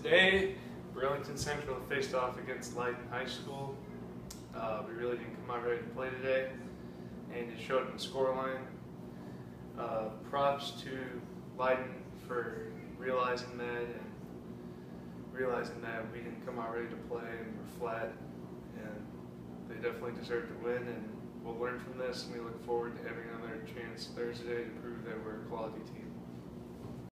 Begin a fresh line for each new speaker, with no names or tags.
Today, Burlington Central faced off against Leiden High School. We really didn't come out ready to play today, and it showed in the scoreline. Props to Leiden for realizing that and realizing that we didn't come out ready to play and we're flat, and they definitely deserve to win, and we'll learn from this, and we look forward to having another chance Thursday to prove that we're a quality team.